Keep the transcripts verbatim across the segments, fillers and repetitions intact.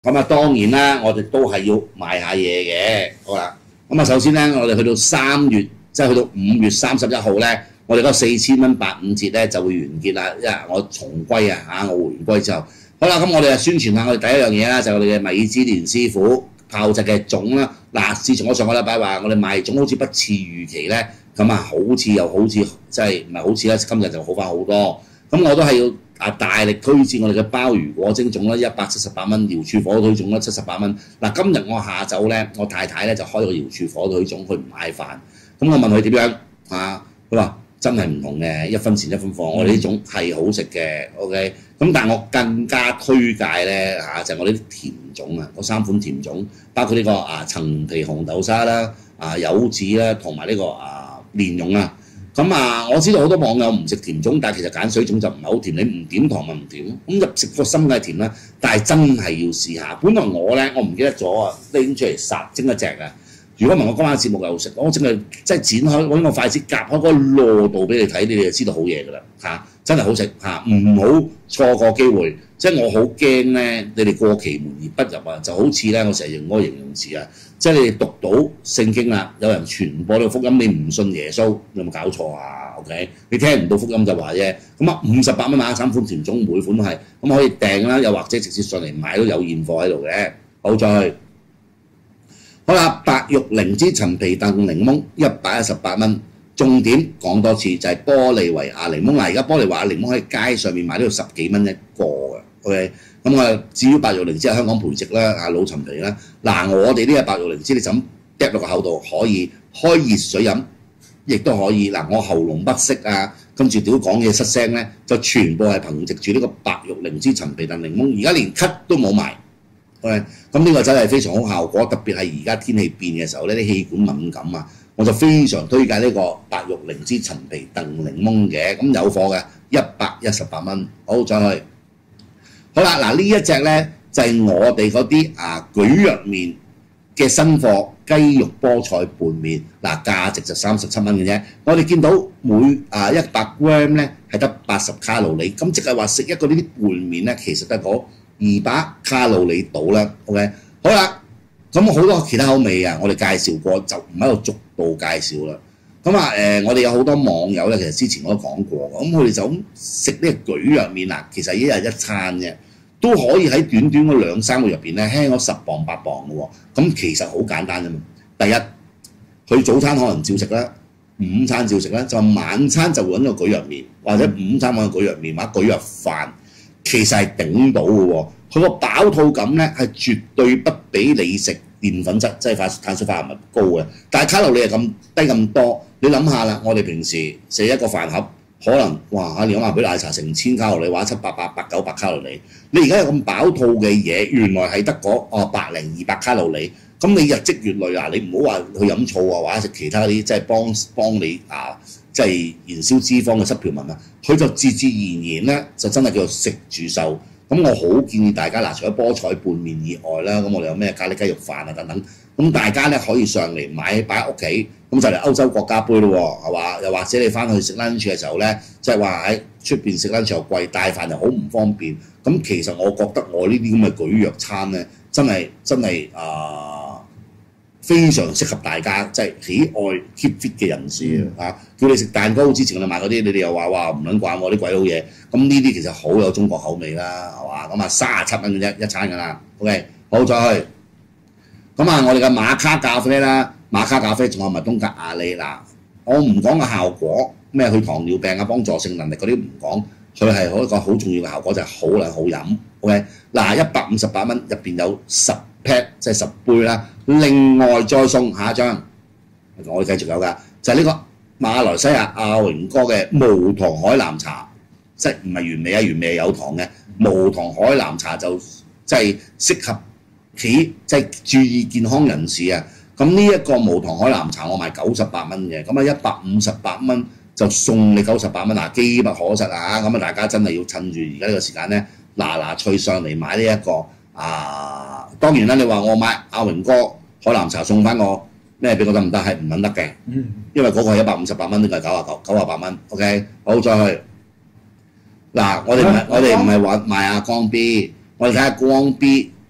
咁啊當然啦，我哋都係要賣下嘢嘅。好啦，咁啊首先咧，我哋去到三月，即係去到五月三十一號咧，我哋嗰四千蚊八五折咧就會完結啦，因為我重歸啊嚇，我回歸之後，好啦，咁我哋就宣傳下我哋第一樣嘢啦，就係我哋嘅米芝蓮師傅炮製嘅粽啦。嗱，自從我上個禮拜話我哋賣粽好似不似預期咧，咁啊好似又好似即係唔係好似咧，今日就好翻好多。咁我都係要啊大力推薦我哋嘅鮑魚果蒸粽啦，一百七十八蚊；瑤柱火腿粽啦，七十八蚊。嗱，今日我下晝咧，我太太咧就開個瑤柱火腿粽，佢唔買飯。咁我問佢點樣啊？佢話真係唔同嘅，一分錢一分貨。我哋呢種係好食嘅 ，OK。咁但係我更加推介咧嚇，就係、是、我哋啲甜粽啊，嗰三款甜粽，包括呢、這個啊陳皮紅豆沙啦、啊柚子啦，同埋呢個啊蓮蓉啊。咁啊，我知道好多網友唔食甜粽，但係其實鹼水粽就唔係好甜，你唔點糖咪唔甜。咁入食個心梗係甜啦，但係真係要試下。本來我咧，我唔記得咗啊，拎出嚟殺蒸一隻啊。如果唔係我今晚節目又食，我淨係即係剪開揾個筷子夾開嗰個糯度俾你睇，你哋就知道好嘢㗎啦嚇，真係好食嚇，唔好錯過機會。即係我好驚咧，你哋過期門而不入啊，就好似咧我成日用嗰個形容詞啊，即係你哋讀到聖經啦，有人傳播呢個福音，你唔信耶穌，你有冇搞錯啊 ？OK， 你聽唔到福音就話啫。咁啊，五十八蚊買三款甜粽，每款都係咁可以訂啦，又或者直接上嚟買都有現貨喺度嘅。好再去。好啦，白玉靈芝陳皮燉檸檬一百一十八蚊，重點講多次就係、是、玻利維亞檸檬嗱，而家玻利維亞檸檬喺街上面買都要十幾蚊一個嘅 ，OK， 咁啊至於白玉靈芝喺香港培植啦，啊老陳皮啦，嗱我哋呢個白玉靈芝你就咁嗒落個口度，可以開熱水飲，亦都可以嗱我喉嚨不適啊，跟住屌講嘢失聲咧，就全部係憑藉住呢個白玉靈芝陳皮燉檸檬，而家連咳都冇埋。OK， 咁呢個真係非常好效果，特別係而家天氣變嘅時候呢啲氣管敏感啊，我就非常推介呢個白玉靈芝陳皮燉檸檬嘅，咁有貨嘅一百一十八蚊。好，再去。好啦，嗱呢一隻咧就係、是、我哋嗰啲啊蒟蒻麵嘅新貨雞肉菠菜拌麵，嗱價值就三十七蚊嘅啫。我哋見到每啊一百 gram 咧係得八十卡路里，咁即係話食一個呢啲拌麵咧，其實得嗰二百卡路里到啦 ，OK， 好啦，咁好多其他口味啊，我哋介紹過，就唔喺度逐步介紹啦。咁啊誒，我哋有好多網友咧，其實之前我都講過，咁佢哋就咁食呢個蒟蒻麵啊，其實一日一餐啫，都可以喺短短嗰兩三個月入邊咧輕咗十磅八磅嘅喎。咁其實好簡單啫嘛。第一，佢早餐可能照食啦，午餐照食啦，就晚餐就揾個蒟蒻麵，或者午餐揾個蒟蒻麵或者蒟蒻飯。其實係頂到嘅喎，佢個飽肚感咧係絕對不比你食澱粉質，即係碳水化合物高嘅。但係卡路里係咁低咁多，你諗下啦，我哋平時食一個飯盒，可能哇你諗下杯奶茶成千卡路里，或者七百八百九百卡路里，你而家有咁飽肚嘅嘢，原來係得嗰哦百零二百卡路里，咁你日積月累啊，你唔好話去飲醋啊，或者食其他啲即係幫幫你啊。即係燃燒脂肪嘅濕條紋啊，佢就自自然然咧就真係叫做食住瘦。咁我好建議大家嗱，除咗菠菜拌麵以外啦，咁我哋有咩咖喱雞肉飯啊等等，咁大家咧可以上嚟買擺喺屋企，咁就嚟歐洲國家杯咯喎，係嘛？又或者你翻去食 lunch 嘅時候咧，即係話喺出邊食 lunch 又貴，帶飯又好唔方便。咁其實我覺得我呢啲咁嘅蒟蒻餐咧，真係真係啊〜、呃非常適合大家，即係喜愛 keep fit 嘅人士啊！嗯、叫你食蛋糕之前，你買嗰啲，你哋又話哇唔撚慣喎啲鬼佬嘢，咁呢啲其實好有中國口味啦，係嘛？咁啊三十七蚊嘅啫一餐㗎啦 ，OK， 好再去。咁啊，我哋嘅馬卡咖啡啦，馬卡咖啡仲有麥冬格亞利嗱，我唔講個效果，咩去糖尿病啊、幫助性能力嗰啲唔講，佢係一個好重要嘅效果就係、是、好靚好飲 ，OK， 嗱一百五十八蚊入邊有十 pack 即係十杯啦。另外再送下一張，我哋繼續有㗎，就係、是、呢個馬來西亞阿榮哥嘅無糖海南茶，即係唔係原味啊？原味係有糖嘅，無糖海南茶就即係適合起即係注意健康人士啊。咁呢一個無糖海南茶我賣九十八蚊嘅，咁啊一百五十八蚊就送你九十八蚊，嗱機不可失啊！咁啊大家真係要趁住而家呢個時間咧，嗱嗱脆上嚟買呢、這、一個啊！當然啦，你話我買阿榮哥海南茶送翻個咩俾我得唔得？係唔撚得嘅，因為嗰個係一百五十八蚊，呢個係九啊九九啊八蚊。OK， 好再去。嗱，我哋唔係我哋唔係話賣阿光 B， 我哋睇下光 B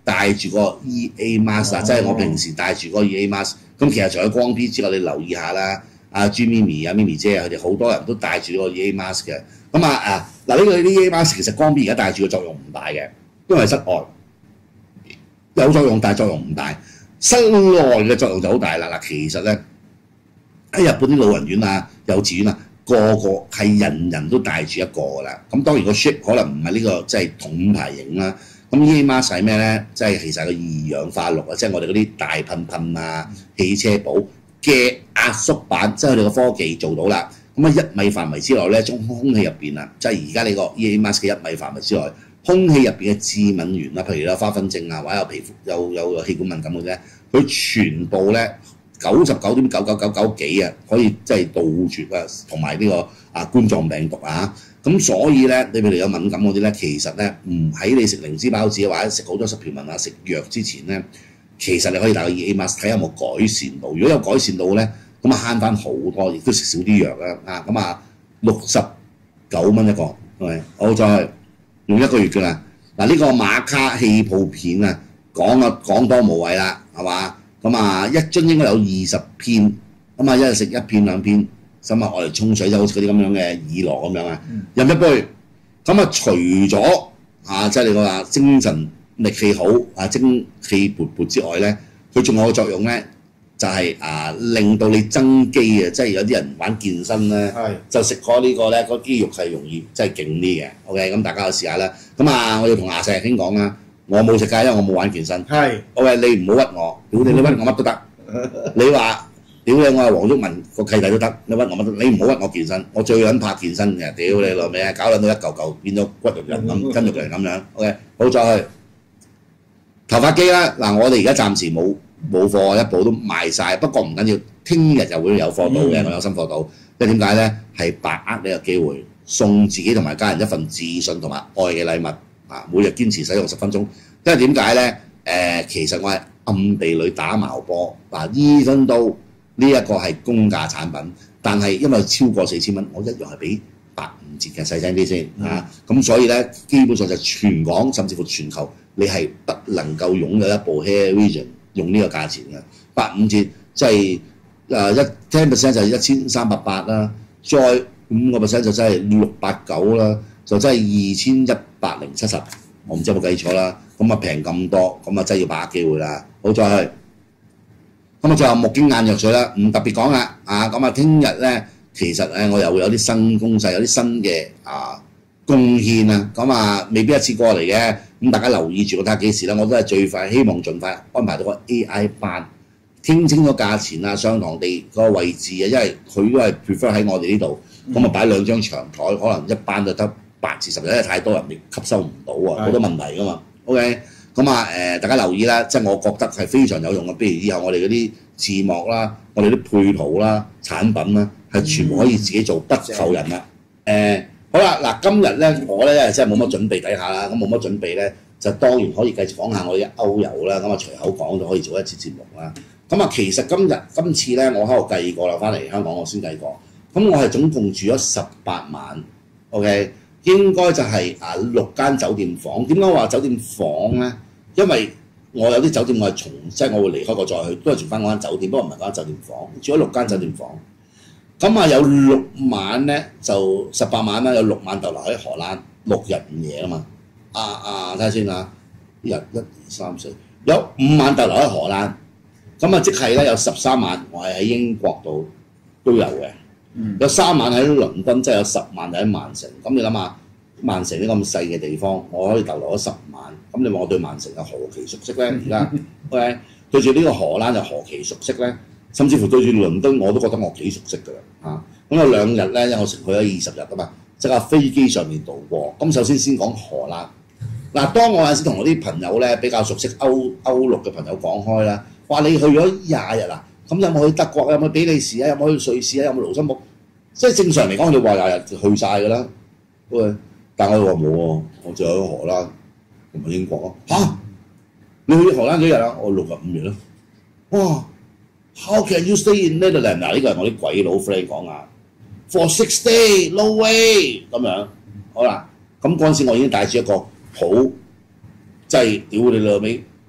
戴住個 E A mask，、哦、即係我平時戴住嗰個 E A mask。咁其實除咗光 P 之外，你留意下啦，阿朱咪咪啊、咪咪姐啊，佢哋好多人都戴住個 E A mask 嘅。咁啊啊嗱，呢、這個 E A mask 其實光 P 而家戴住嘅作用唔大嘅，因為室外有作用，但係作用唔大。室內嘅作用就好大啦。嗱，其實咧喺日本啲老人院啊、幼稚園啊，個個係人人都戴住一個㗎啦。咁當然個 shape 可能唔係呢個即係桶牌型啦。咁 E A mask 係咩咧？即係其實係個二氧化氯啊，即係我哋嗰啲大噴噴啊、汽車寶嘅壓縮版，即係佢哋個科技做到啦。咁啊一米範圍之內咧，從空氣入邊啊，即係而家你個 E A mask 嘅一米範圍之內，空氣入邊嘅致敏源啦，譬如有花粉症啊，或者有皮膚有有氣管敏感嘅啫，佢全部咧九十九點九九九九幾啊，可以即係杜絕啊，同埋呢個啊冠狀病毒啊。咁所以咧，你譬如有敏感嗰啲咧，其實咧唔喺你食靈芝包子或者食好多濕條紋啊、食藥之前咧，其實你可以戴個 E A mask 睇有冇改善到。如果有改善到咧，咁啊慳翻好多，亦都食少啲藥啦。啊，咁啊六十九蚊一個，係好再用一個月㗎啦。嗱，呢個馬卡氣泡片啊，講啊講多無謂啦，係嘛？咁啊一樽應該有二十片，咁啊一日食一片兩片。咁啊，我哋沖水就好似嗰啲咁樣嘅耳螺咁樣啊，飲一杯。咁啊，除咗啊，即係你話精神力氣好啊，精氣勃勃之外咧，佢仲有個作用咧，就係、是、啊，令到你增肌啊，即係有啲人玩健身咧，就食開呢個咧，個肌肉係容易即係勁啲嘅。OK，咁大家去試下啦。咁啊，我要同阿石兄講啦，我冇食㗎，因為我冇玩健身。係 ，OK， 你唔好屈我，屌你，你屈我乜都得。你話？屌你！我係黃毓民個契弟都得，你屈我乜都，你唔好屈我健身，我最撚怕健身嘅。屌你老味啊，搞撚到一嚿嚿變咗骨肉人咁，筋肉人咁樣。OK， 好再去頭髮機啦。嗱，我哋而家暫時冇冇貨，一部都賣晒。不過唔緊要，聽日就會有貨到嘅，我有新貨到。因為點解咧？係把握呢個機會，送自己同埋家人一份自信同埋愛嘅禮物。啊，每日堅持使用十分鐘。因為點解咧？誒、呃，其實我係暗地裏打矛波。嗱，醫生都。呢一個係公價產品，但係因為超過四千蚊，我一樣係俾八五折嘅，細聲啲先嚇。咁、啊、所以咧，基本上就全港甚至乎全球，你係不能夠擁有一部 Hair Vision 用呢個價錢嘅。八五折即係誒一 ten percent 就係一千三百八啦，再五個 percent 就真係六百九啦，就真係二千一百零七十。我唔知有冇計錯啦。咁啊平咁多，咁啊真係要把握機會啦。好再去。咁啊，最後木經眼藥水啦，唔特別講啦，啊咁啊，聽日咧其實咧我又會有啲新攻勢，有啲新嘅啊貢獻啊，咁啊未必一次過嚟嘅，咁大家留意住，睇下幾時啦，我都係最快希望盡快安排到個 A I 班，傾清咗價錢啊、上堂地個位置啊，因為佢都係 prefer 喺我哋呢度，咁啊擺兩張長台，可能一班就得八至十人，因為太多人你吸收唔到啊，好多問題噶嘛 ，OK。咁啊誒，大家留意啦，即係我覺得係非常有用嘅。譬如以後我哋嗰啲字幕啦，我哋啲配圖啦、產品啦，係全部可以自己做，不求人啦。誒、呃，好啦，嗱，今日咧我咧真係冇乜準備底下啦，咁冇乜準備咧，就當然可以繼續講下我哋嘅歐遊啦。咁啊隨口講就可以做一次節目啦。咁啊，其實今日今次咧，我喺度計過啦，翻嚟香港我先計過。咁我係總共住咗十八晚 ，OK， 應該就係啊六間酒店房。點解話酒店房咧？因為我有啲酒店我係從即係我會離開過再去，都係住翻嗰間酒店，不過唔係嗰間酒店房，住咗六間酒店房。咁啊有六晚咧就十八晚啦，有六晚逗留喺荷蘭，六日五夜啊嘛。啊啊睇下先啊，一日一二三四，有五晚逗留喺荷蘭，咁啊即係咧有十三晚我係喺英國度都有嘅，嗯、有三晚喺倫敦，即係有十晚喺曼城。咁你諗下，曼城呢咁細嘅地方，我可以逗留咗十晚。咁你話我對曼城有何其熟悉咧？而家 OK 對住呢個荷蘭就何其熟悉咧？甚至乎對住倫敦我都覺得我幾熟悉㗎啦嚇。咁有兩日咧，因為我成去咗二十日啊嘛，即係飛機上面度過。咁首先先講荷蘭。嗱，當我有陣時同我啲朋友咧比較熟悉歐歐陸嘅朋友講開啦，話你去咗廿日啊，咁有冇去德國？有冇去比利時啊？有冇去瑞士啊？有冇盧森堡？即係正常嚟講，佢哋話廿日去晒㗎啦。喂，但我話冇喎，我就去荷蘭。同埋英國咯嚇，你去荷蘭幾日啊？我六日五日咯。哇 ！How can you stay in Netherlands？ 嗱，呢個係我啲鬼佬 friend 講啊。For six days, no way 咁樣。好啦，咁嗰陣時我已經帶住一個好即係屌你老味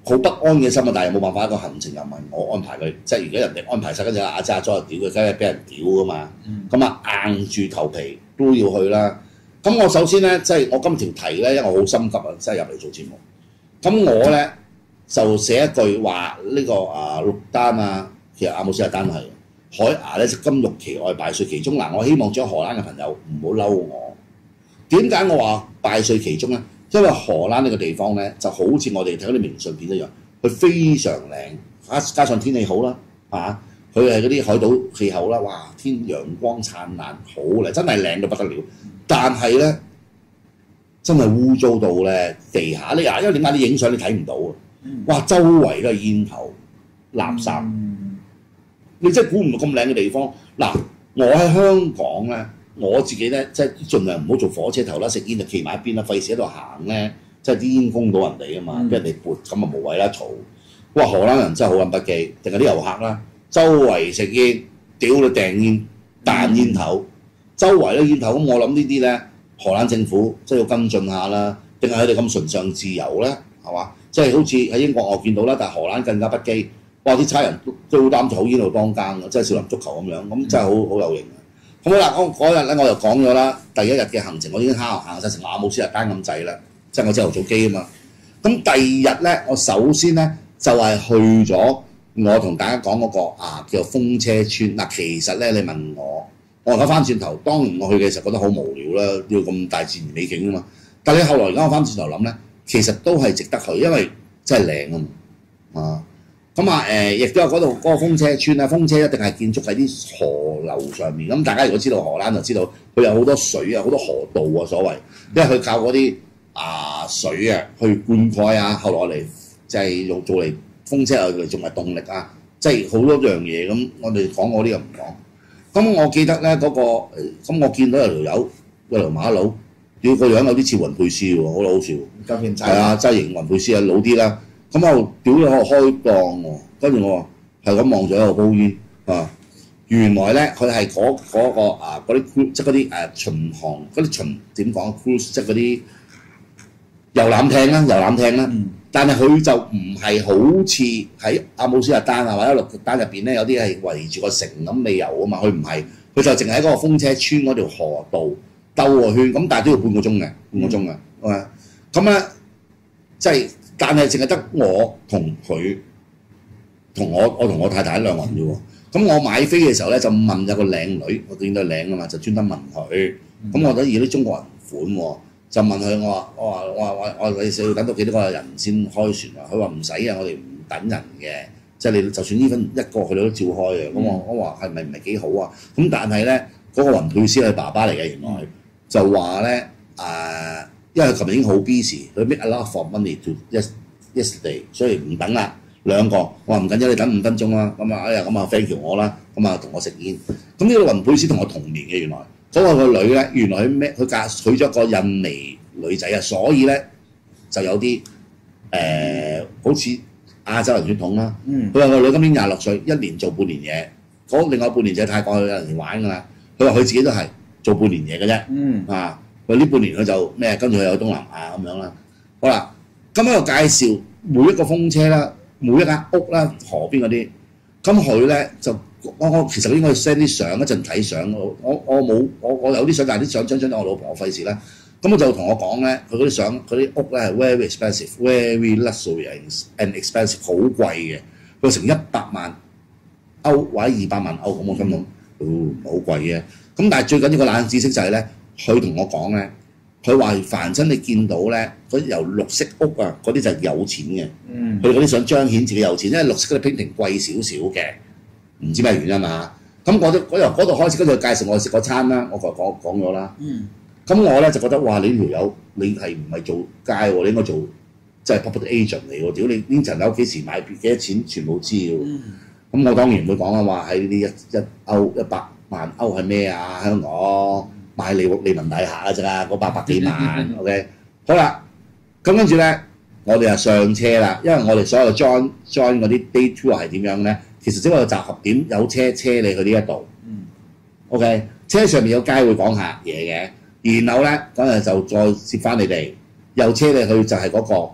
好不安嘅心啊，但係冇辦法，一個行程又唔係我安排佢，即係如果人哋安排晒，跟住阿姐阿咗就屌佢，梗係俾人屌噶嘛。咁啊、嗯、硬住頭皮都要去啦。咁我首先咧，即係我今條題咧，因為我好心急啊，即係入嚟做節目。咁我咧就寫一句話呢、呢個啊六單啊，其實阿姆斯特丹係海牙咧，金玉其外，敗絮其中。嗱，我希望將荷蘭嘅朋友唔好嬲我。點解我話敗絮其中咧？因為荷蘭呢個地方咧，就好似我哋睇嗰啲明信片一樣，佢非常靚，加加上天氣好啦，嚇佢係嗰啲海島氣候啦，哇！天陽光燦爛，好靚，真係靚到不得了。但係咧，真係污糟到咧，地下呢啊，因為點解你影相你睇唔到啊？哇！周圍都係煙頭、垃圾，嗯、你真係估唔到咁靚嘅地方。嗱，我喺香港咧。我自己咧，即係盡量唔好做火車頭啦，食煙就企埋一邊啦，費事喺度行咧，即係啲煙封到人哋啊嘛，俾、嗯、人哋撥咁啊無謂啦嘈。哇！荷蘭人真係好撚不羈，定係啲遊客啦，周圍食煙，屌你掟煙、彈煙頭，周圍都煙頭。咁我諗呢啲咧，荷蘭政府即係要跟進下啦，定係佢哋咁崇尚自由咧，係嘛？即係好似喺英國我見到啦，但係荷蘭更加不羈。哇！啲差人都都擔住口煙度當更嘅，即係少林足球咁樣，咁真係好好有型。咁好啦，我嗰日咧我就講咗啦，第一日嘅行程我已經行行曬成個阿姆斯特丹咁滯啦，即係我朝頭早機啊嘛。咁第二日咧，我首先咧就係、是、去咗我同大家講嗰、那個啊叫做風車村。嗱，其實咧你問我，我而家翻轉頭，當年我去嘅時候覺得好無聊啦，要咁大自然美景啊嘛。但係你後來而家我翻轉頭諗咧，其實都係值得去，因為真係靚啊嘛啊！咁啊誒，亦都有嗰度嗰個風車村啊，風車一定係建築喺啲河流上面。咁大家如果知道荷蘭就知道，佢有好多水啊，好多河道啊，所謂，因為佢靠嗰啲啊水啊去灌溉啊，後來我哋即係用做嚟風車嚟做埋動力啊，即係好多樣嘢。咁我哋講嗰啲又唔講。咁我記得咧嗰、嗰個，咁我見到有條友有條馬佬，屌個樣有啲似雲佩斯喎，好老好笑。膠片仔係啊，擠型雲佩斯啊，老啲啦。咁我屌咗我開檔喎，跟住我話係咁望咗喺度煲煙啊！原來咧佢係嗰嗰個啊嗰啲即係嗰啲誒巡航嗰啲巡點講 cruise 即係嗰啲遊覽艇啦，遊覽艇啦。嗯、但係佢就唔係好似喺阿姆斯特丹啊或者鹿特丹入邊咧有啲係圍住個城咁你遊啊嘛，佢唔係，佢就淨係喺嗰個風車村嗰條河道兜個圈，咁但係都要半個鐘嘅，半個鐘嘅，係咁咧即係。但係淨係得我同佢同我我同我太太兩個人啫喎。咁我買飛嘅時候咧就問有個靚女，我見到靚啊嘛，就專登問佢。咁我覺得而啲中國人款喎，就問佢我話我話我話我我你要等到幾多個人先開船啊？佢話唔使啊，我哋唔等人嘅，即係你就算呢份一個佢哋都照開嘅。咁我我話係咪唔係幾好啊？咁但係咧嗰個雲佩斯係爸爸嚟嘅，原來就話咧誒。因為佢琴日已經好 busy，佢 make a lot of money to yesterday， 所以唔等啦。兩個，我話唔緊要，你等五分鐘啦。咁啊，哎呀，咁啊 thank you 我啦，咁啊同我食煙。咁呢個雲佩斯同我同年嘅原來，嗰個個女咧原來佢咩？佢嫁娶咗個印尼女仔啊，所以咧就有啲誒、呃、好似亞洲人血統啦。佢話個女今年廿六歲，一年做半年嘢，嗰另外半年就喺泰國去有人玩㗎啦。佢話佢自己都係做半年嘢嘅啫。嗯啊。佢呢半年佢就咩？跟住佢去東南亞咁樣啦。好啦，咁喺度介紹每一個風車啦，每一間屋啦，河邊嗰啲。咁佢咧就我我其實應該 send 啲相一陣睇相。我我我冇我我有啲相，但係啲相張張我老婆我費事啦。咁佢就同我講咧，佢嗰啲相佢啲屋咧係 very expensive，very luxury and expensive， 好貴嘅。佢成一百萬歐或者二百萬歐咁，我心諗，哦好貴嘅。咁但係最緊要個冷知識就係咧。佢同我講咧，佢話凡親你見到咧，嗰啲由綠色屋啊，嗰啲就係有錢嘅。嗯。佢嗰啲想彰顯自己有錢，因為綠色嗰啲 painting 貴少少嘅，唔知咩原因啊。咁我都我由嗰度開始，跟住介紹我食嗰餐啦，我講講講咗啦。嗯。咁我咧就覺得哇！你呢條友你係唔係做街喎？你應該做即係 property agent 嚟喎。屌你呢層樓幾時買幾多錢，全部知喎。嗯。咁我當然會講啦，話喺呢啲一一歐一百萬歐係咩啊？香港。買利利文大廈啊，啫啦，嗰八百幾萬 ，OK， 好啦，咁跟住咧，我哋就上車啦，因為我哋所有 join join 嗰啲 day tour 係點樣咧？其實只係個集合點，有車車你去呢一度、嗯、，OK， 車上面有街會講下嘢嘅，然後咧嗰日就再接翻你哋，又車你去就係嗰個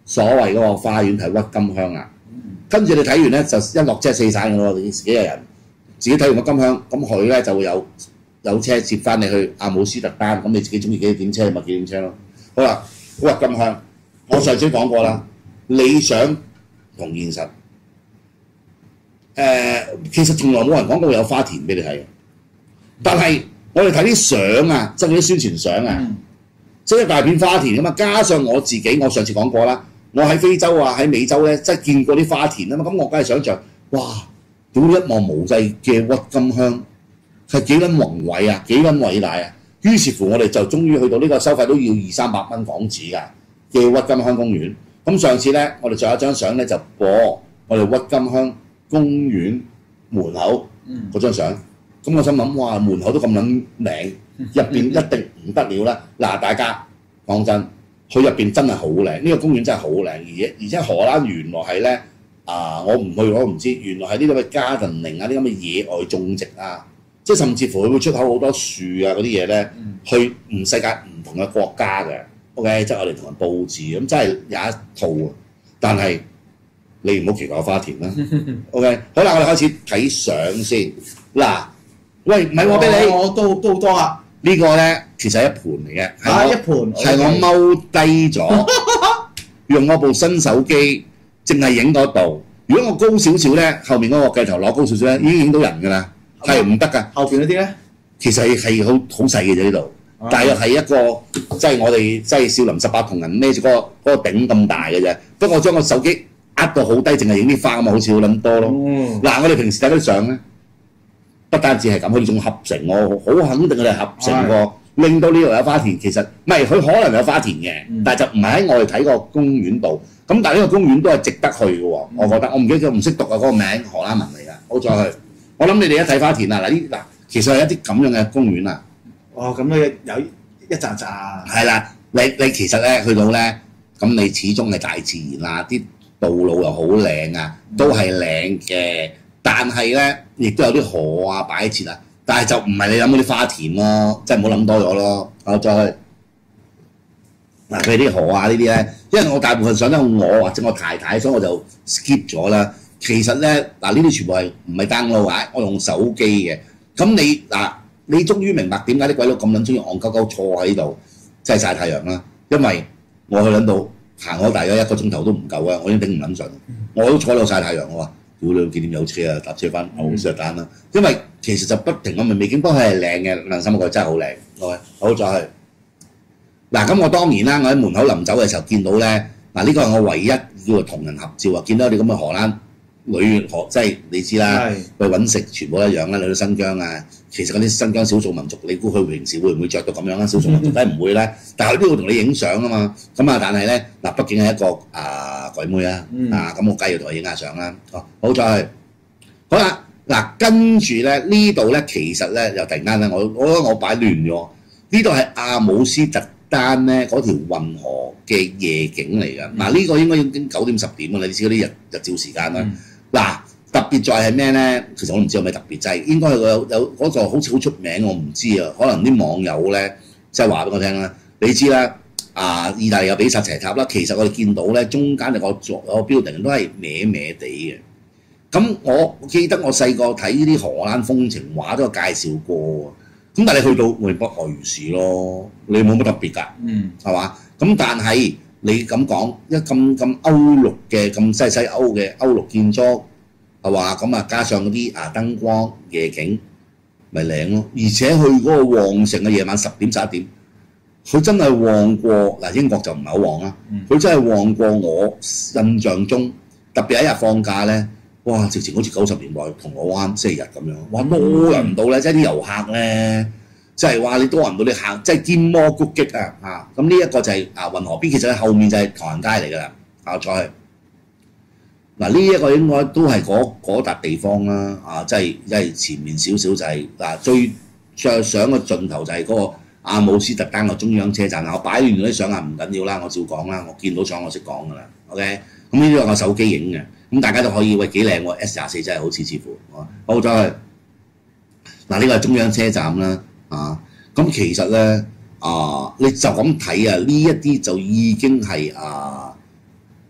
所謂嗰個花園係鬱金香啦。跟住你睇完咧就一落車四散嘅咯，你自己個人自己睇完鬱金香，咁佢咧就會有有車接翻你去阿姆斯特丹，咁你自己中意幾點車咪幾點車咯。好啦，鬱金香，我上次講過啦，理想同現實。誒、呃，其實從來冇人講過有花田俾你睇嘅，但係我哋睇啲相啊，即係嗰啲宣傳相啊，嗯、即係一大片花田啊嘛。加上我自己，我上次講過啦，我喺非洲啊，喺美洲咧，即係見過啲花田啊嘛。咁我梗係想像，哇！屌一望無際嘅鬱金香係幾撚宏偉啊，幾撚偉大啊！於是乎我哋就終於去到呢個收費都要二三百蚊港紙㗎嘅鬱金香公園。咁上次咧，我哋仲有一張相咧就播我哋鬱金香公園門口嗰張相。咁我心諗，哇！門口都咁撚靚，入邊一定唔得了啦！嗱，大家講真，佢入邊真係好靚，呢個公園真係好靚，而且而且荷蘭原來係咧啊，我唔去我唔知，原來係呢啲咁嘅 gardening 啊，啲咁嘅野外種植啊，即係甚至乎佢會出口好多樹啊嗰啲嘢咧，去唔世界唔同嘅國家嘅 ，OK， 即係我哋同人佈置，咁真係有一套啊！但係你唔好奇怪花田啦 ，OK， 好啦，我哋開始睇相先嗱。喂，唔係我俾你， 我都都好多啊！ 呢個咧其實係一盤嚟嘅， 啊一盤， 係我踎低咗，用我部新手機，淨係影嗰度。如果我高少少咧，後面嗰個鏡頭攞高少少咧，已經影到人㗎啦，係唔得㗎。 後邊嗰啲咧， 其實係係好好細嘅啫呢度，大約係一個即係我哋即係少林十八銅人孭住嗰個嗰個頂咁大嘅啫。不過我將個手機壓到好低，淨係影啲花咁啊，好似好撚多咯。嗱，我哋平時睇嗰啲相咧。不單止係咁，佢仲合成我好肯定佢哋合成過，令到呢度有花田。其實唔係，佢可能有花田嘅，嗯、但係就唔係喺我哋睇個公園度。咁但係呢個公園都係值得去嘅喎，嗯、我覺得。我唔記得咗，唔識讀啊嗰個名，荷蘭文嚟㗎。好再去，我諗你哋一睇花田啊嗱呢嗱，其實係一啲咁樣嘅公園啊。 哦，咁你有一紮紮。係啦，你你其實咧去到咧，咁你始終係大自然啊，啲道路又好靚啊，都係靚嘅。但係咧，亦都有啲河啊擺設啊，但係就唔係你諗嗰啲花田咯，即係唔好諗多咗咯。我再去嗱，佢啲河啊呢啲咧，因為我大部分相都我或者我太太，所以我就 skip 咗啦。其實咧嗱，呢啲全部係唔係 download 啊？我用手機嘅。咁你嗱，你終於明白點解啲鬼佬咁撚中意戇鳩鳩坐喺度，即係曬太陽啦。因為我去撚到行咗大約一個鐘頭都唔夠啊，我已經頂唔撚順，我都坐喺度曬太陽我話。屌你幾點有車啊？搭車翻阿姆斯特丹啦，因為其實就不停咁咪未見，不過係靚嘅，良心講真係好靚。好，好再去嗱，咁我當然啦，我喺門口臨走嘅時候見到咧，嗱呢個係我唯一叫做同人合照啊！見到你咁嘅荷蘭女荷，即係你知啦，去揾食全部一樣啦，你去新疆啊，其實嗰啲新疆少數民族，你估佢平時會唔會着到咁樣啊？少數民族梗係唔會咧，但係佢都會同你影相啊嘛。咁啊，但係咧嗱，畢竟係一個啊鬼妹啊，嗯、啊咁我梗係要同佢影下相啦。哦，好再去，好啦，嗱跟住咧呢度咧，其實咧又突然間咧，我我覺得我擺亂咗。呢度係阿姆斯特丹咧嗰條運河嘅夜景嚟㗎。嗱、嗯、呢、啊呢個應該已經九點十點㗎啦，你知嗰啲日日照時間啦。嗯嗱，特別在係咩咧？其實我唔知有咩特別，就係應該係有有嗰個好似好出名，我唔知啊。可能啲網友咧即係話俾我聽啦。你知啦，啊，意大利有比薩斜塔啦，其實我哋見到咧中間有個座有個 building 都係歪歪地嘅。咁我記得我細個睇呢啲荷蘭風情畫都有介紹過喎。咁但係你去到咪不外如是咯，你冇乜特別㗎，嗯，係嘛？咁但係。你咁講一咁咁歐陸嘅咁西西歐嘅歐陸建築係話咁啊，加上嗰啲啊燈光夜景咪靚咯，而且去嗰個旺盛嘅夜晚十點十一點，佢真係旺過嗱英國就唔係好旺啦，佢、嗯、真係旺過我印象中，特別一日放假咧，哇！直情好似九十年代銅鑼灣星期日咁樣，哇多人到咧，即係啲遊客咧。即係話你多人到你行，即係尖魔谷擊啊！啊，咁呢一個就係、是、啊運河邊，其實後面就係唐人街嚟㗎啦。啊，再去嗱呢一個應該都係嗰嗰笪地方啦。啊，即係即係前面少少就係、是、嗱、啊、最最上嘅盡頭就係嗰個阿姆斯特丹嘅中央車站。嗱、啊，我擺亂咗啲相啊，唔緊要啦，我照講啦。我見到相我識講㗎啦。OK，咁呢啲係我手機影嘅，咁大家都可以喂幾靚喎 ，S 廿四真係好似似乎。好，再去嗱呢個係中央車站啦。啊，咁其實咧啊，你就咁睇啊，呢一啲就已經係啊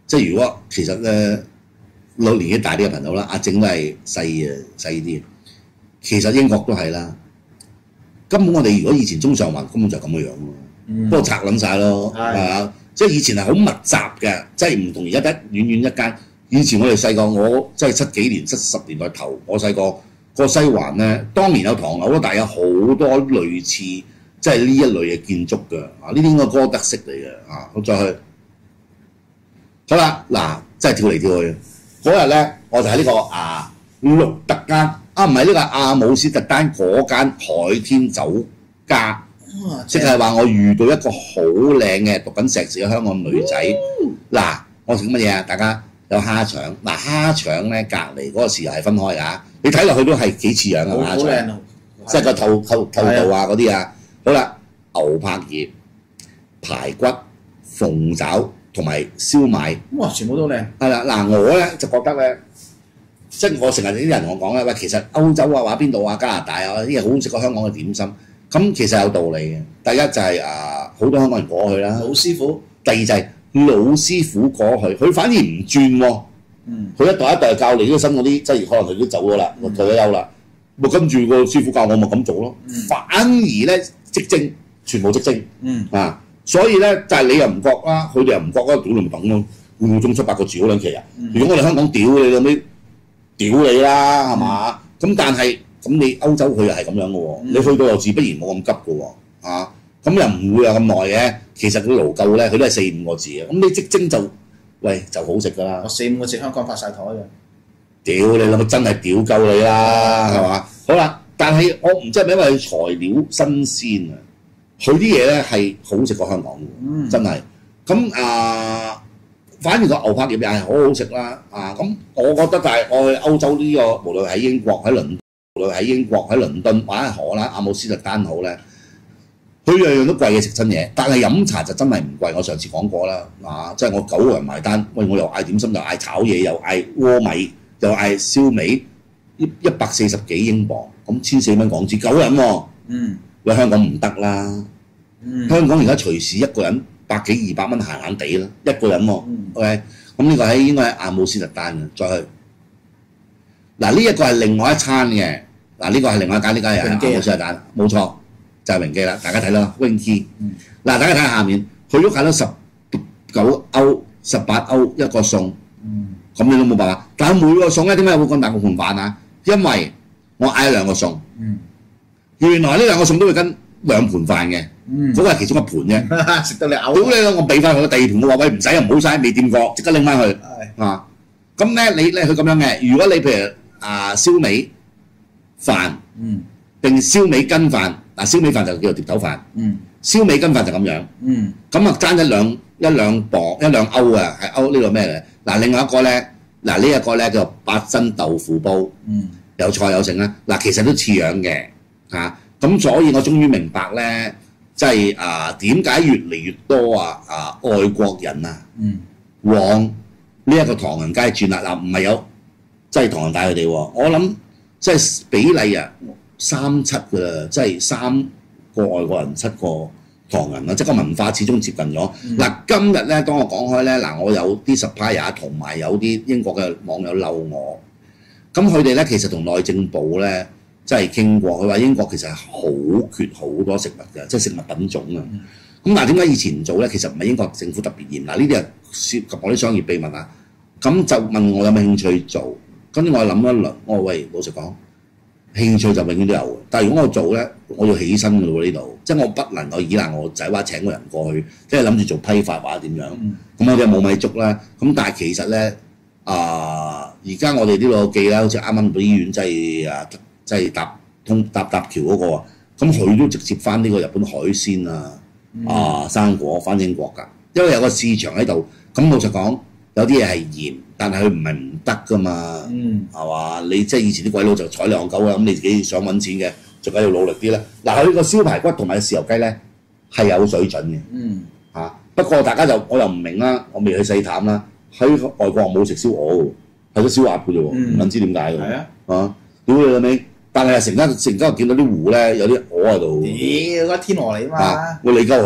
即係如果其實咧老年紀大啲嘅朋友啦，阿正都係細嘅細啲。其實英國都係啦。根本我哋如果以前中上環根本就咁嘅樣咯， 嗯、 不過拆撚晒咯，係啊！即係以前係好密集嘅，即係唔同而家得遠遠一間。以前我哋細個，我即係七幾年、七十年代頭，我細個個西環咧，當年有唐樓咯，但係有好多類似即係呢一類嘅建築㗎。啊，呢啲應該哥德式嚟嘅啊！我再去好啦，嗱，真係跳嚟跳去。嗰日咧，我就喺呢、這個啊鹿特間啊，唔係呢個阿姆斯特丹嗰間海天酒家。即係話我遇到一個好靚嘅讀緊碩士嘅香港女仔，嗱、嗯，我食乜嘢啊？大家有蝦腸，嗱蝦腸咧隔離嗰個豉油係分開㗎，你睇落去都係幾似樣嘅蝦腸，即係個透透透度啊嗰啲啊。好啦，牛柏葉、排骨、鳳爪同埋燒賣， 哇，全部都靚。係啦，嗱我咧就覺得咧，即係我成日啲人同我講咧，喂，其實歐洲啊、話邊度啊、加拿大啊啲嘢好食過香港嘅點心。咁其實有道理嘅。第一就係啊，好多香港人過去啦。 老師傅。 第二就係老師傅過去，佢反而唔轉喎。嗯。佢一代一代教你啲新嗰啲，即係可能佢都走咗啦，退咗休啦。咪跟住個師傅教我咪咁做咯。嗯、反而咧即蒸，全部即蒸。嗯。啊，所以咧就係、是、你又唔覺啦，佢哋又唔覺啦，屌你咪等咯，半個鐘七八個字嗰兩期啊。嗯、如果我哋香港屌你咁啲，屌你啦係嘛？咁、嗯、但係。咁你歐洲佢又係咁樣嘅喎，嗯、你去到又自不然冇咁急嘅喎，啊，咁又唔會有咁耐嘅。其實佢勞夠咧，佢都係四五個字嘅。咁你即蒸就，喂就好食㗎啦。 我四五個字香港發晒台嘅。 屌你諗，真係屌夠你啦，係嘛？好啦，但係我唔知係咪因為材料新鮮啊，佢啲嘢咧係好食過香港嘅，嗯、真係。咁啊，反而個牛柏葉又係好好食啦，啊，咁我覺得就係我去歐洲呢、呢個，無論喺英國喺倫。無論喺英國、喺倫敦或者荷蘭、阿姆斯特丹好咧，佢樣樣都貴嘅食親嘢，但係飲茶就真係唔貴。我上次講過啦，啊，即係我九個人埋單，喂，我又嗌點心，又嗌炒嘢，又嗌鍋米，又嗌燒味，一一百四十幾英鎊，咁千四蚊港紙，九人喎、啊。嗯。喂，香港唔得啦。嗯。香港而家隨時一個人百幾二百蚊閒閒地啦，一個人喎、啊。嗯。OK，咁呢個喺應該喺阿姆斯特丹嘅，再去。嗱呢一個係另外一餐嘅。嗱呢個係另外一間，呢間係阿姆斯特丹，冇錯，就係榮記啦。大家睇啦 ，Winky。嗱，大家睇下下面，佢都揀咗十九歐、十八歐一個餸，咁、嗯、你都冇辦法。但係每個餸咧，點解會咁大個盤飯啊？因為我嗌咗兩個餸，嗯、原來呢兩個餸都會跟兩盤飯嘅，嗰、嗯、個係其中一盤啫。食到你嘔。屌你！我俾翻佢第二盤，我話喂唔使，唔好嘥，未掂過，即刻拎翻去。啊，咁咧你咧佢咁樣嘅，如果你譬如啊燒味。飯，嗯，定燒味跟飯，嗱燒味飯就叫做碟頭飯，嗯，燒味跟飯就咁樣，嗯，咁啊爭一兩一兩磅一兩歐啊，係歐呢個咩嚟？嗱另外一個咧，嗱呢一個咧叫做八珍豆腐煲，嗯，有菜有剩啦，嗱其實都似樣嘅，嚇，咁所以我終於明白咧，即係啊點解越嚟越多啊啊外國人啊，嗯，往呢一個唐人街轉啦，嗱唔係有即係唐人帶佢哋喎，我諗。即係比例啊，三七㗎啦，即係三個外國人七個唐人啦，即係個文化始終接近咗。嗱、嗯，今日咧，當我講開咧，嗱，我有啲 supplier 同埋有啲英國嘅網友嬲我，咁佢哋咧其實同內政部咧即係傾過，佢話英國其實係好缺好多食物嘅，即係食物品種啊。咁嗱、嗯，點解以前唔做咧？其實唔係英國政府特別嚴，嗱呢啲係涉及我啲商業秘密啊。咁就問我有冇興趣做？跟住我諗一輪，我話喂，老實講，興趣就永遠都有嘅。但係如果我做咧，我要起身嘅喎呢度，即係我不能夠依賴我仔話請個人過去，即係諗住做批發或者點樣。咁、嗯、我哋冇米粥啦。咁但係其實咧，啊而家我哋啲老記啦，好似啱啱到醫院即係啊，即係搭通搭搭橋嗰、那個啊，咁佢都直接翻呢個日本海鮮啊、嗯、啊生果翻英國㗎，因為有個市場喺度。咁老實講。有啲嘢係嚴，但係佢唔係唔得噶嘛，係嘛、嗯？你即係以前啲鬼佬就採兩嚿嘅，咁你自己想揾錢嘅，最緊要努力啲啦。嗱，佢個燒排骨同埋豉油雞咧係有水準嘅，嚇、嗯啊。不過大家就我又唔明啦，我未去細探啦。喺外國冇食燒鵝喎，係個燒鴨嘅啫喎，唔撚、嗯、知點解嘅。係啊，啊，屌你老味！但係成間成間見到啲湖咧，有啲鵝喺度。屌，嗰天鵝嚟啊嘛！我理鳩佢啊！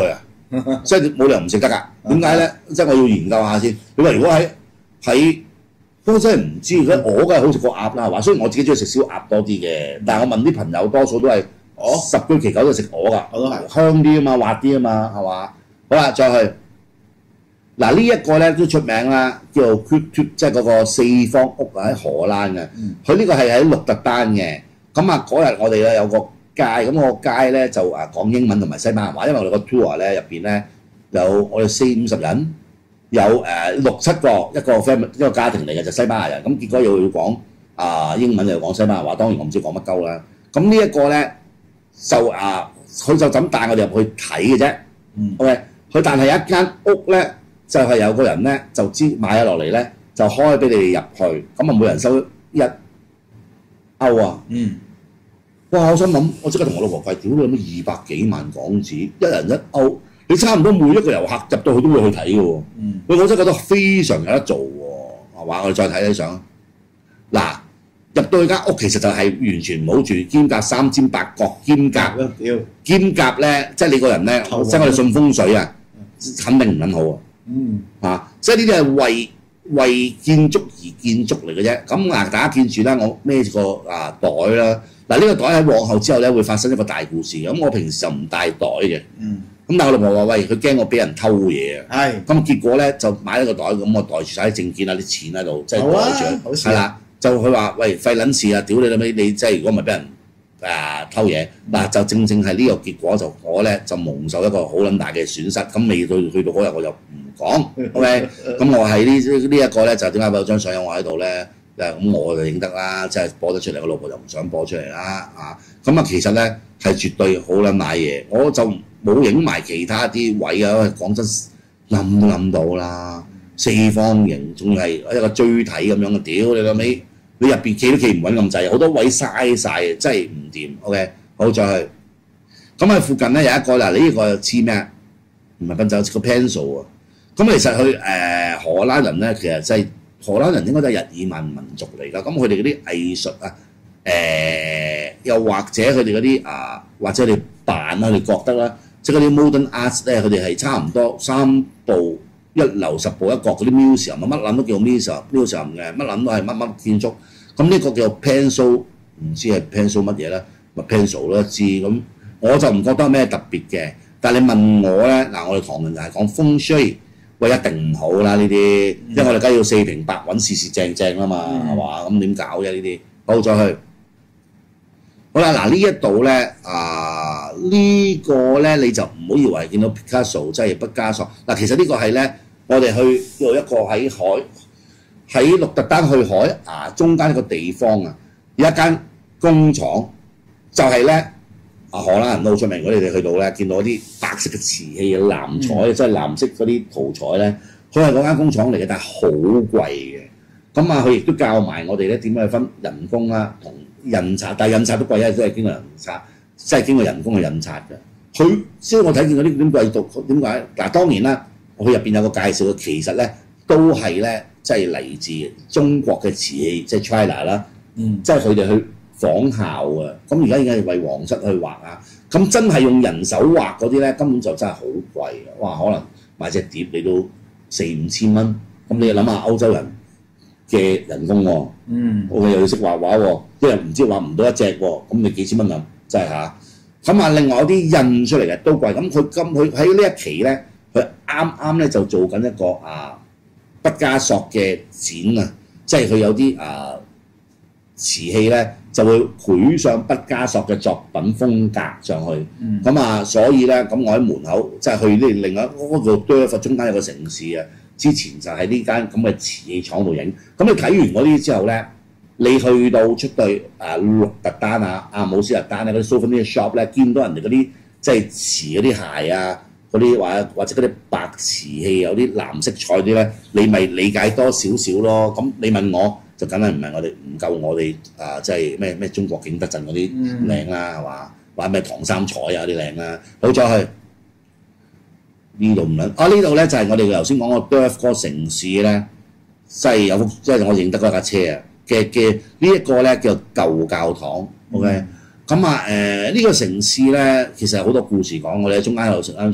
即係冇理由唔食得㗎。點解咧？即係我要研究下先。你話如果喺喺都真係唔知，而家我梗係好食過鴨啦，係嘛？雖然我自己中意食燒鴨多啲嘅，但係我問啲朋友多數都係我十居其九都食鵝㗎， 我都係香啲啊嘛，滑啲啊嘛，係嘛？好啦，再去嗱呢一個咧都出名啦，叫做 Crypto， 即係嗰個四方屋啊喺荷蘭嘅。佢呢個係喺鹿特丹嘅。咁啊嗰日我哋咧有個街，咁個街咧就啊講英文同埋西班牙話，因為我哋個 tour 咧入邊咧有我哋四五十人。有誒、呃、六七個一個 family 一個家庭嚟嘅就西班牙人，咁結果又要講啊、呃、英文又講西班牙話，當然我唔知講乜鳩啦。咁呢一個咧就啊，佢、呃、就咁帶我哋入去睇嘅啫。嗯 OK，佢但係有一間屋咧，就係、是、有個人咧就知買咗落嚟咧，就開俾你哋入去，咁啊每人收一歐啊。嗯。哇！我心諗，我即刻同我老婆計，屌你乜二百幾萬港紙，一人一歐。你差唔多每一個遊客入到去都會去睇嘅喎，嗯，我真係覺得非常有得做喎，係嘛？我哋再睇睇相，嗱入到去間屋其實就係完全冇住，兼夾三尖八角，兼夾兼夾咧，即係你個人咧，即係我哋信風水啊，肯定唔撚好啊，嗯，啊，即係呢啲係為為建築而建築嚟嘅啫。咁嗱，大家見住啦，我孭住個啊袋啦，嗱呢個袋喺往後之後咧會發生一個大故事。咁我平時就唔帶袋嘅，嗯。咁但係我老婆話：喂，佢驚我俾人偷嘢啊！係。咁結果咧就買咗個袋，咁我袋住晒啲證件啊、啲錢喺度，即係袋住。係啦，就佢話：喂，費撚事啊！屌你老味，你即係如果唔係俾人啊偷嘢，嗱就正正係呢個結果就我咧就蒙受一個好撚大嘅損失。咁未到去到嗰日我就唔講，OK？咁我係呢呢一個咧就點解有張相有我喺度咧？誒咁我就影得啦，即係播得出嚟，我老婆就唔想播出嚟啦啊！咁啊其實咧係絕對好撚買嘢，我就冇影埋其他啲位啊！講真，諗都諗到啦，四方形仲係一個錐體咁樣嘅，屌你老味，你入邊企都企唔穩咁滯，好多位嘥晒，真係唔掂。OK， 好再去。咁喺附近咧有一個嗱，你呢個似咩啊？唔係賓州，個 pencil 啊。咁其實佢誒、呃、荷蘭人咧，其實即係荷蘭人應該都係日耳曼民族嚟㗎。咁佢哋嗰啲藝術啊，誒、呃、又或者佢哋嗰啲啊，或者你扮啊，你覺得啦。即係嗰啲 modern arts 咧，佢哋係差唔多三步一樓十步一角嗰啲 museum 乜撚都叫 museum museum 嘅，乜撚都係乜乜建築。咁呢個叫 pencil， 唔知係 pencil 乜嘢啦，咪 pencil 啦，知咁我就唔覺得有咩特別嘅。但係你問我咧，嗱我哋唐人就係講風水，喂一定唔好啦呢啲，因為我哋梗係要四平八穩、事事正正啦嘛，係嘛？咁點搞啫呢啲？好再去。好啦，嗱呢一度咧啊，這個、呢個咧你就唔好以為見到 Picasso 即係畢加索嗱，其實呢個係咧我哋去到一個喺海喺鹿特丹去海牙中間一個地方啊，有一間工廠就係咧啊荷蘭人都好出名，如果你哋去到咧見到啲白色嘅瓷器藍彩，嗯、即係藍色嗰啲塗彩咧，佢係嗰間工廠嚟嘅，但係好貴嘅。咁啊，佢亦都教埋我哋咧點樣去分人工啦同印刷，但係印刷都貴，因為都係經過人刷，即係經過人工去印刷嘅。佢即係我睇見嗰啲點貴到點解？嗱當然啦，佢入邊有個介紹，其實咧都係咧即係嚟自中國嘅瓷器，即係 China 啦，嗯，即係佢哋去仿效啊。咁而家已經係為皇室去畫啊。咁真係用人手畫嗰啲咧，根本就真係好貴嘅。哇，可能買隻碟你都四五千蚊。咁你諗下歐洲人嘅人工喎，嗯，我哋又要識畫畫喎，一日唔知畫唔到一隻喎，咁你幾千蚊啊，真係嚇。咁啊，另外有啲印出嚟嘅都貴，咁佢今佢喺呢一期咧，佢啱啱咧就做緊一個啊畢加索嘅展啊，即係佢有啲啊瓷器咧就會繪上畢加索嘅作品風格上去，咁、嗯、啊，所以咧咁我喺門口即係、就是、去呢另外嗰個 Delft 中間有個城市啊。之前就喺呢間咁嘅瓷器廠度影，咁你睇完嗰啲之後咧，你去到出對誒鹿特丹啊、阿姆斯特丹啊嗰啲 souvenir shop 咧，見到人哋嗰啲即係瓷嗰啲鞋啊，嗰啲或或者嗰啲白瓷器有啲藍色彩啲咧，你咪理解多少少咯。咁你問我就梗係唔係我哋唔夠我哋啊，即係咩咩中國景德鎮嗰啲靚啦，係嘛？或者咩唐三彩啊啲靚啦，好再去。呢度唔撚啊！呢度咧就係、是、我哋頭先講個 Delft 嗰個城市咧，即係有幅即係我認得嗰架車啊嘅嘅呢一個咧叫舊教堂。嗯、OK，咁啊誒呢個城市咧其實有好多故事講，我哋喺中間喺度食 lunch，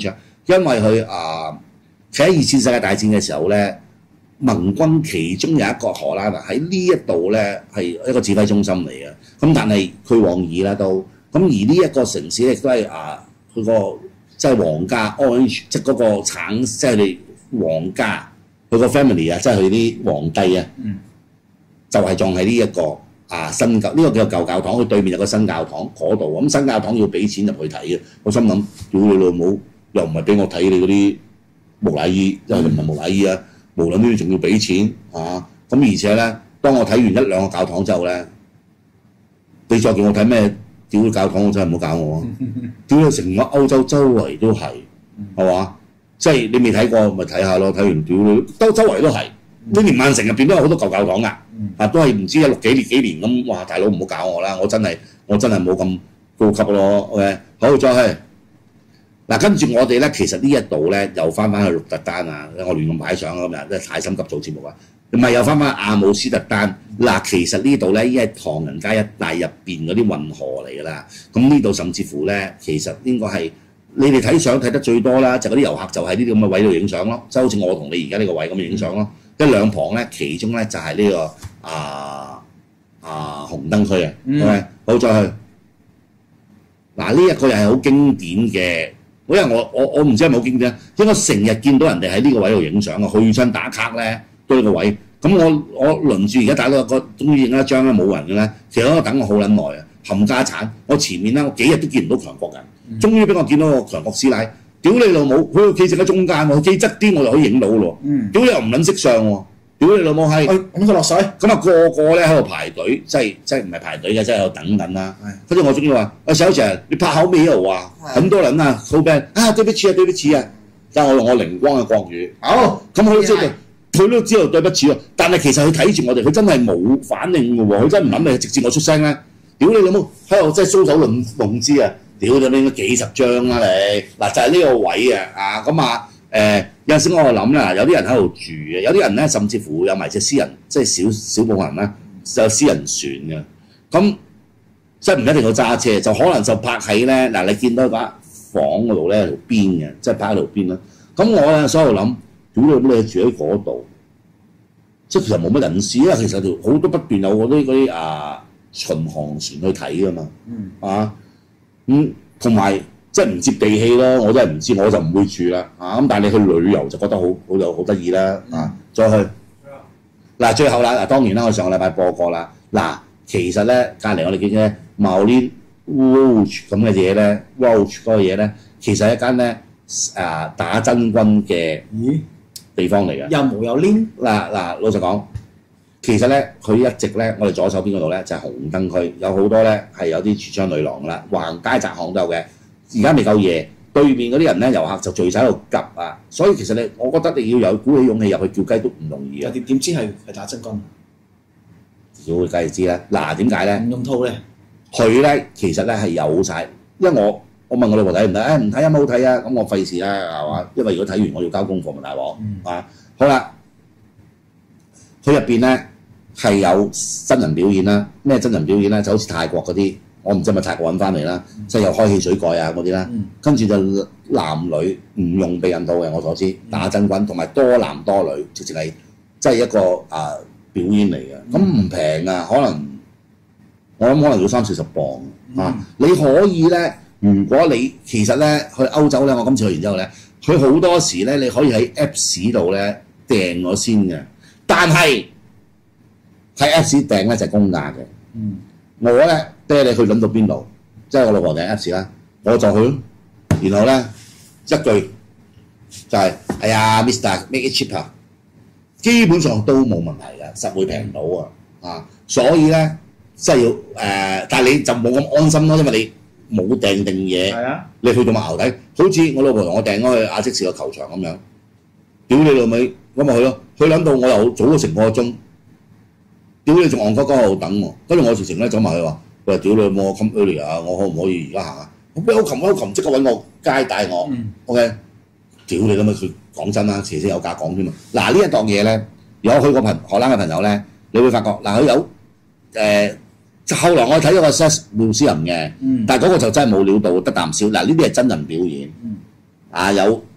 因為佢啊，喺二次世界大戰嘅時候咧，盟軍其中有一個荷蘭人喺呢一度咧係一個指揮中心嚟嘅。咁但係佢往矣啦都，咁而呢一個城市亦都係啊，佢個即係皇家 Orange， 即係嗰個橙，即係佢哋皇家佢個 family 啊，即係佢啲皇帝啊， 嗯、 就係葬喺呢一個啊新教呢、呢個叫舊教堂，佢對面有個新教堂嗰度。咁新教堂要俾錢入去睇嘅，我心諗屌你老母，又唔係俾我睇你嗰啲木乃伊，因為唔係木乃伊啊，無論呢啲仲要俾錢啊！咁而且咧，當我睇完一兩個教堂之後咧，你再叫我睇咩屌教堂，我真係唔好搞我啊！屌你成個歐洲周圍都係，係嘛？即係你未睇過咪睇下咯，睇完屌你都周圍都係。呢連曼城入邊都有好多舊教堂㗎，啊都係唔知一六幾年幾年咁，哇大佬唔好搞我啦！我真係我真係冇咁高級咯。OK， 好再去嗱，跟住我哋咧，其實呢一度咧又翻翻去鹿特丹啊，我亂咁擺相咁樣，真係太心急做節目啊！唔係又翻翻阿姆斯特丹嗱，其實呢度咧已經係唐人街一帶入邊嗰啲運河嚟㗎啦。咁呢度甚至乎咧，其實應該係你哋睇相睇得最多啦，就嗰啲遊客就喺呢啲咁嘅位度影相咯，即係好似我同你而家呢個位咁影相咯。一兩旁咧，其中咧就係呢、這個啊啊紅燈區啊，係咪？好再去嗱，呢一個又係好經典嘅，因為我我我唔知係咪好經典，應該成日見到人哋喺呢個位度影相啊，去親打卡咧都呢個位。咁我我輪住而家打到個終於影一張咧冇人嘅咧，其實我等我好撚耐啊，冚家產！我前面咧我幾日都見唔到強國人，終於俾我見到個強國師奶。屌你老母！佢企正喺中間喎，企側啲我就可以影到咯。屌你又唔撚識相喎！屌你老母係咁佢落水，咁啊個個咧喺度排隊，即係即係唔係排隊嘅，即係喺度等緊啦。跟住我終於話：喂小姐，你拍口尾喺度啊！咁多人啊，好病啊！對不起啊，對不起啊！但係我用我靈光嘅國語，好咁佢都知道，佢都知道對不起喎。但係其實佢睇住我哋，佢真係冇反應嘅喎，佢真係唔諗你直接我出聲咧。屌你老母喺度真係搔首弄弄姿啊！屌咗你應該幾十張啦你嗱就係、是、呢個位啊啊咁啊誒有陣時我就諗啦，有啲人喺度住嘅，有啲人咧甚至乎有埋隻私人即係小小部分人咧有私人船嘅，咁即係唔一定要揸車，就可能就泊喺咧嗱你見到間房嗰度咧條邊嘅，即係泊喺條邊啦。咁我咧所以諗，屌你咁你住喺嗰度，即係其實冇乜人事，因為其實條好多不斷有嗰啲嗰啲啊巡航船去睇㗎嘛，嗯啊。咁同埋即係唔接地氣咯，我真係唔知，我就唔會住啦啊！咁但係你去旅遊就覺得好好有好得意啦啊！再去嗱最後啦嗱，當然啦，我上個禮拜播過啦嗱，其實咧隔離我哋見嘅 Moulin Rouge 咁嘅嘢咧 ，Rouge 嗰個嘢咧，其實係一間咧啊打真軍嘅地方嚟嘅， 又毛又黏嗱嗱，老實講。其實咧，佢一直咧，我哋左手邊嗰度咧就係、是、紅燈區，有好多咧係有啲櫥窗女郎啦，橫街窄巷都有嘅。而家未夠夜，對面嗰啲人咧遊客就聚晒喺度急啊，所以其實你，我覺得你要有鼓起勇氣入去叫雞都唔容易啊。 點點知係係打真軍？ 要梗係知啦。嗱點解咧？ 唔用套咧？ 佢咧其實咧係有晒，因為我我問我老婆睇唔睇？誒唔睇有冇好睇啊？咁我費事啦係嘛？因為如果睇完我要交功課咪大鑊啊！好啦，佢入邊咧。係有真人表演啦，咩真人表演咧？就好似泰國嗰啲，我唔知係咪泰國揾翻嚟啦，嗯、即係又開汽水蓋啊嗰啲啦。嗯、跟住就男女唔用避孕套嘅，我所知打真軍，同埋多男多女，直情係即係一個啊、呃、表演嚟嘅。咁唔平啊，可能我諗可能要三四十磅、嗯、啊！你可以咧，如果你其實咧去歐洲咧，我今次去完之後咧，佢好多時咧你可以喺 Apps 度咧訂咗先嘅，但係。喺 Apps 訂咧就係公價嘅，嗯、我咧爹你去諗到邊度，即係我老婆訂 Apps 啦，我就去，然後咧一句就係、是、哎呀 Mister make it cheaper， 基本上都冇問題嘅，實會平到啊，啊，所以咧即係要誒、呃，但係你就冇咁安心咯，因為你冇訂定嘢，啊、你去到麥牛底，好似我老婆同我訂咗去亞積士個球場咁樣，屌你老味，咁咪去咯，去諗到我又早咗成個鐘。屌你仲戇鳩鳩喺度等喎，跟住我直情咧走埋去話：喂，屌你冇 come early 啊！我可唔可以而家行啊？我俾我擒我擒即刻揾個街帶我。嗯、OK， 屌你咁啊！佢講真啦，斜斜有價講添嘛。嗱呢一檔嘢咧，如果去過朋荷蘭嘅朋友咧，你會發覺嗱佢有誒、呃，後來我睇咗個 Sex Museum 嘅，嗯、但係嗰個就真係冇料到，得啖笑。嗱呢啲係真人表演，嗯、啊有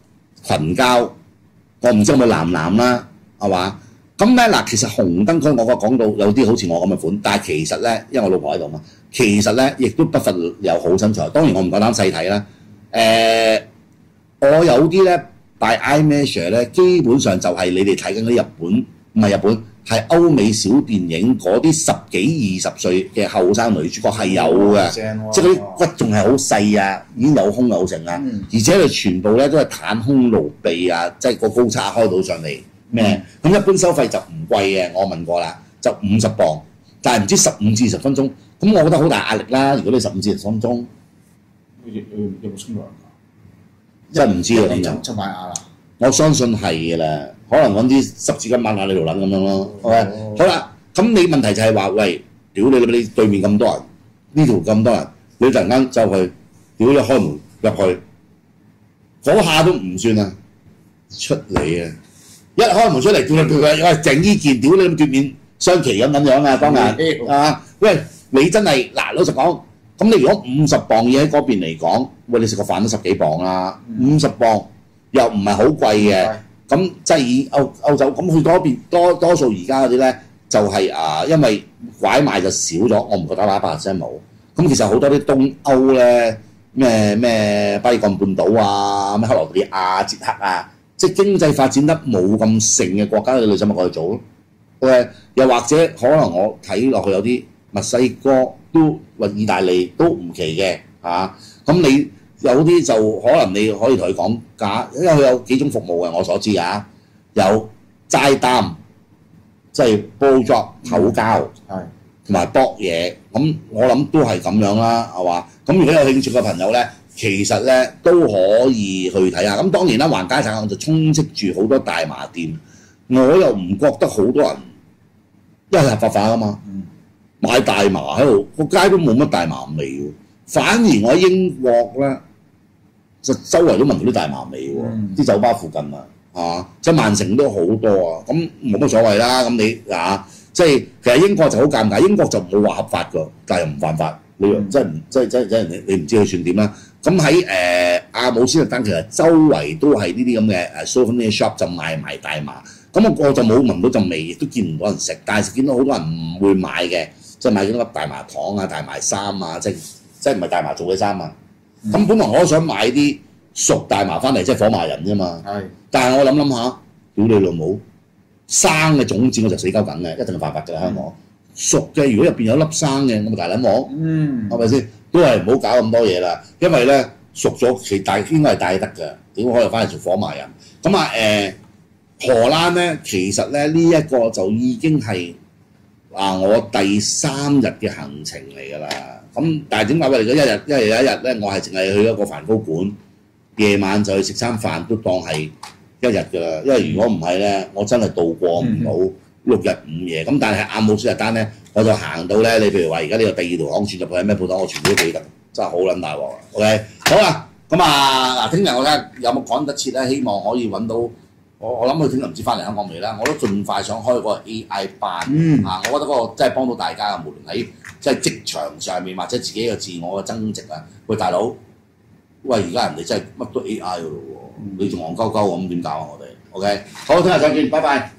群交，我唔知有冇男男啦，係嘛？咁咧嗱，其實紅燈區我覺得講到有啲好似我咁嘅款，但係其實咧，因為我老婆喺度嘛，其實咧亦都不乏有好身材。當然我唔夠膽細睇啦。誒、呃，我有啲咧 by eye measure 咧，基本上就係你哋睇緊嗰啲日本，唔係日本，係歐美小電影嗰啲十幾二十歲嘅後生女主角係有嘅，即係嗰啲骨仲係好細啊，已經有胸有成啊，嗯、而且佢全部咧都係袒胸露臂啊，即係個高叉開到上嚟。咩？咁、嗯、一般收費就唔貴嘅，我問過啦，就五十磅，但係唔知十五至二十分鐘，咁我覺得好大壓力啦。如果你十五至二十分鐘， 有有冇沖涼㗎？ 真係唔知啊咁就。 就買牙啦。我相信係嘅啦，可能揾啲濕紙巾抹下你條撚咁樣咯。OK，好啦，咁你問題就係話，喂，屌你你對面咁多人，呢度咁多人，你突然間就去，屌你開門入去，嗰下都唔算啊，出嚟啊！一開門出嚟，叫佢叫佢，喂鄭伊健，屌你咁奪面雙旗咁咁樣啊！當日啊，喂你真係嗱，老實講，咁你如果五十磅嘢喺嗰邊嚟講，喂你食個飯都十幾磅啦，五十磅又唔係好貴嘅，咁即係以歐歐洲咁去嗰邊多多數而家嗰啲咧，就係、是、啊，因為拐賣就少咗，我唔覺得啦，百 percent 冇。咁其實好多啲東歐咧，咩咩巴爾幹半島啊，咩克羅地亞、捷克啊。即係經濟發展得冇咁盛嘅國家，你女仔咪過去做咯。誒，又或者可能我睇落去有啲墨西哥都或意大利都唔奇嘅嚇。咁、啊、你有啲就可能你可以同佢講價，因為佢有幾種服務嘅，我所知啊，有齋擔，即係煲作口膠，係同埋搏嘢。咁我諗都係咁樣啦，係嘛？咁如果有興趣嘅朋友咧，其實咧都可以去睇下，咁當然啦，橫街產就充斥住好多大麻店，我又唔覺得好多人，因為合法化啊嘛，嗯、買大麻喺度，個街都冇乜大麻味喎，反而我喺英國咧，就周圍都聞到啲大麻味喎，啲、嗯、酒吧附近啊，啊，即係曼城都好多啊，咁冇乜所謂啦，咁你啊，即係其實英國就好尷尬，英國就冇話合法㗎，但係又唔犯法，你又真係唔即係即係即係你你唔知佢算點啦。咁喺誒阿姆斯特丹其實周圍都係呢啲咁嘅誒 souvenir shop 就賣埋大麻，咁我我就冇聞到陣味，亦都見唔到人食，但係見到好多人唔會買嘅，即係買幾粒大麻糖啊、大麻衫啊，即係即係唔係大麻做嘅衫啊。咁、嗯、本來我都想買啲熟大麻翻嚟，即係火麻仁啫嘛。係，但係我諗諗下，屌你老母，生嘅種子我就死鳩緊嘅，一定係犯法㗎啦香港。嗯、熟嘅如果入邊有粒生嘅，我咪大撚鑊，嗯，係咪先？都係唔好搞咁多嘢啦，因為咧熟咗其大應該係帶得嘅，點可以翻嚟做火麻仁？咁啊誒荷蘭咧，其實咧呢一、這個就已經係啊我第三日嘅行程嚟㗎啦。咁但係點解我哋嗰一日，因為有一日咧，我係淨係去一個梵高館，夜晚就去食餐飯，都當係一日㗎啦。因為如果唔係咧，我真係度過唔到六日五夜。咁但係阿姆斯特丹咧。我就行到咧，你譬如話而家呢個第二條巷轉入去咩鋪頭，我全部都記得，真係好撚大鑊啊 ！OK， 好啦，咁啊嗱，聽日我睇下有冇趕得切咧，希望可以揾到我我諗佢聽日唔知翻嚟香港未啦，我都盡快想開嗰個 A I 班、嗯、啊！我覺得嗰個真係幫到大家啊，無論喺即係職場上面或者自己嘅自我嘅增值啊！喂，大佬，喂而家人哋真係乜都 A I 㗎咯喎，你仲戇鳩鳩咁點搞啊？我哋 OK，好，聽日再見，拜拜。